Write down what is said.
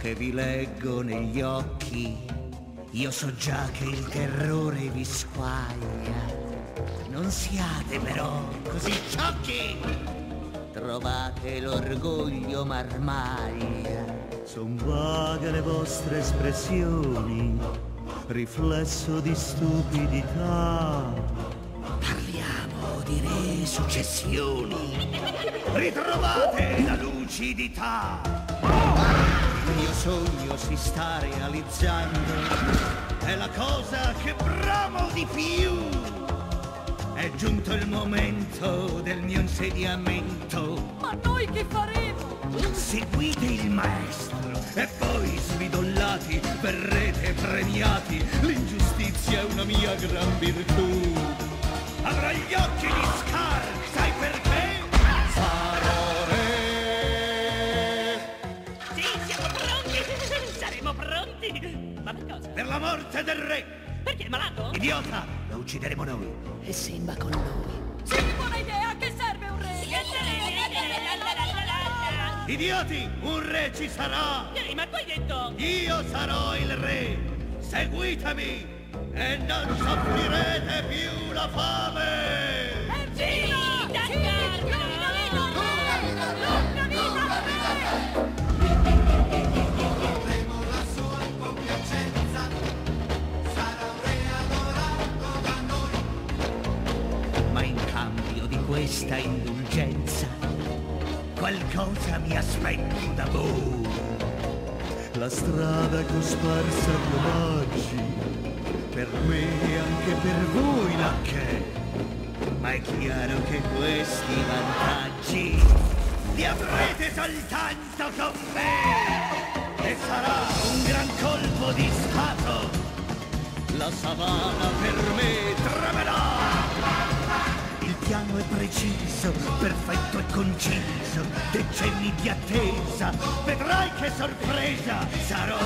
che vi leggo negli occhi, io so già che il terrore vi squaglia. Non siate però così sciocchi, trovate l'orgoglio marmaglia. Son vaghe le vostre espressioni, riflesso di stupidità. Parliamo di resuccessioni, ritrovate la lucidità. Il mio sogno si sta realizzando, è la cosa che bramo di più. È giunto il momento del mio insediamento. Ma noi che faremo? Seguite il maestro e poi smidollati verrete premiati. L'ingiustizia è una mia gran virtù. Avrà gli occhi di Scar, sai perché? Sarò re. Sì, siamo pronti! Saremo pronti! Ma per cosa? Per la morte del re. Perché è malato? Idiota, lo uccideremo noi. E Simba con noi. Sì, buona idea! A che serve un re? Idioti, un re ci sarà. Ehi, ma tu hai detto... Io sarò il re. Seguitemi e non soffrirete più la fame. Evviva! Ma in cambio di questa indulgenza qualcosa mi aspetto da voi. La strada cosparsa di omaggi, per me e anche per voi la che. Ma è chiaro che questi vantaggi li avrete soltanto con me. E sarà un gran colpo di stato. La savana per me tremerà. Il piano è preciso, perfetto e conciso, decenni di attesa, vedrai che sorpresa, sarò